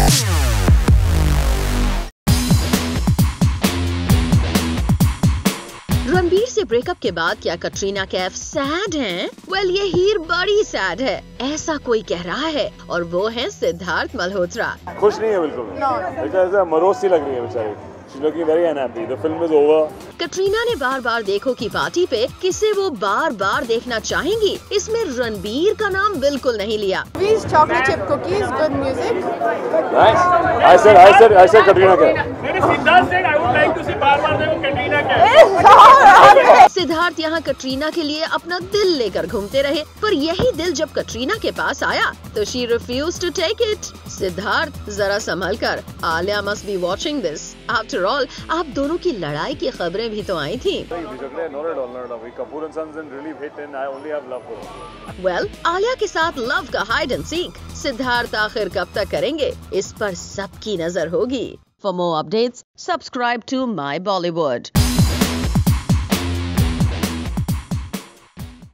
रणबीर से ब्रेकअप के बाद क्या कटरीना कैफ सैड हैं? वेल, ये हीर बड़ी सैड है, ऐसा कोई कह रहा है, और वो है सिद्धार्थ मल्होत्रा। खुश नहीं है बिल्कुल, मरोज सी लग रही है बेचारी। She's looking very unhappy. The film is over. Katrina ने बार बार देखो की पार्टी पे किसे वो बार बार देखना चाहेंगी, इसमें रणबीर का नाम बिल्कुल नहीं लिया। Chocolate chip cookies, good music. Nice. I said Katrina Kaif. Siddharth said I would like to see बार-बार देखो Katrina Kaif. सिद्धार्थ यहाँ कटरीना के लिए अपना दिल लेकर घूमते रहे, पर यही दिल जब कटरीना के पास आया तो she refused to take it. Siddharth, जरा संभल कर, Alia must be watching this. After all, आप दोनों की लड़ाई की खबरें भी तो आई थी। Well, आलिया के साथ लव का हाइड एंड सीक सिद्धार्थ आखिर कब तक करेंगे, इस पर सबकी नजर होगी। For more updates, subscribe to My Bollywood.